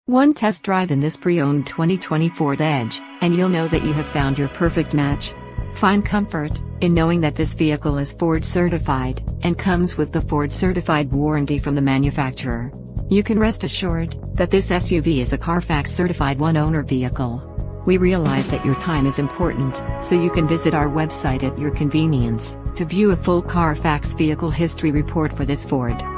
One test drive in this pre-owned 2020 Ford Edge, and you'll know that you have found your perfect match. Find comfort in knowing that this vehicle is Ford certified, and comes with the Ford certified warranty from the manufacturer. You can rest assured that this SUV is a Carfax certified one-owner vehicle. We realize that your time is important, so you can visit our website at your convenience to view a full Carfax vehicle history report for this Ford.